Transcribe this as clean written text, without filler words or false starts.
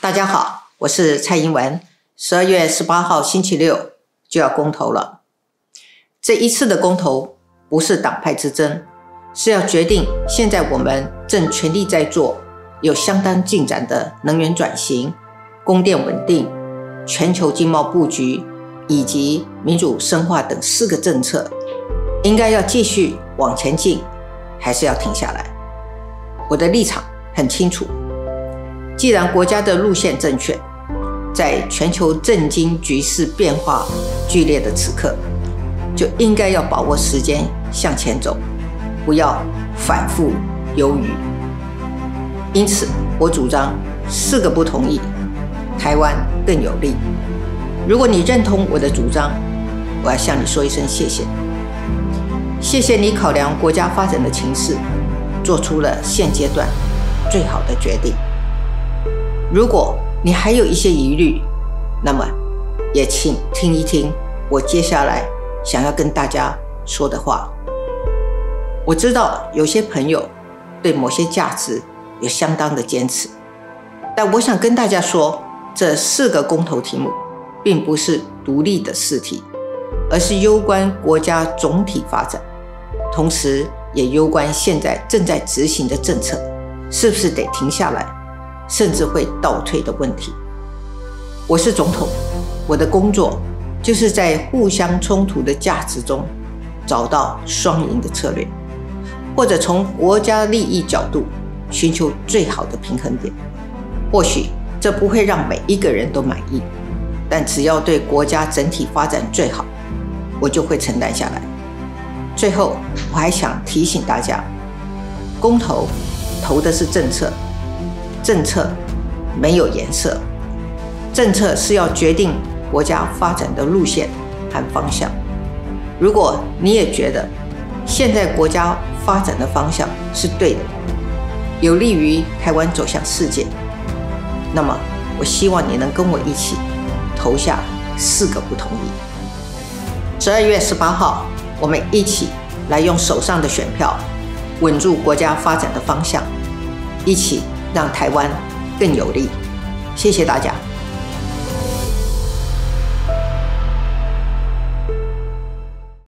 大家好，我是蔡英文。12月18号星期六就要公投了。这一次的公投不是党派之争，是要决定现在我们正全力在做、有相当进展的能源转型、供电稳定、全球经贸布局以及民主深化等4个政策，应该要继续往前进，还是要停下来？我的立场很清楚。既然国家的路线正确，在全球政经局势变化剧烈的此刻，就应该要把握时间向前走，不要反复犹豫。因此，我主张4个不同意，台湾更有利。如果你认同我的主张，我要向你说一声谢谢。谢谢你考量国家发展的情势，做出了现阶段最好的决定。如果你还有一些疑虑，那么也请听一听我接下来想要跟大家说的话。我知道有些朋友对某些价值有相当的坚持，但我想跟大家说，这4个公投题目并不是独立的试题，而是攸关国家总体发展，同时也攸关现在正在执行的政策是不是得停下来，甚至会倒退的问题。我是总统，我的工作就是在互相冲突的价值中找到双赢的策略，或者从国家利益角度寻求最好的平衡点。或许这不会让每一个人都满意，但只要对国家整体发展最好，我就会承担下来。最后，我还想提醒大家，公投投的是政策，政策没有颜色，政策是要决定国家发展的路线和方向。如果你也觉得现在国家发展的方向是对的，有利于台湾走向世界，那么我希望你能跟我一起投下4个不同意。12月18号，我们一起来用手上的选票稳住国家发展的方向，一起让台湾更有利。谢谢大家。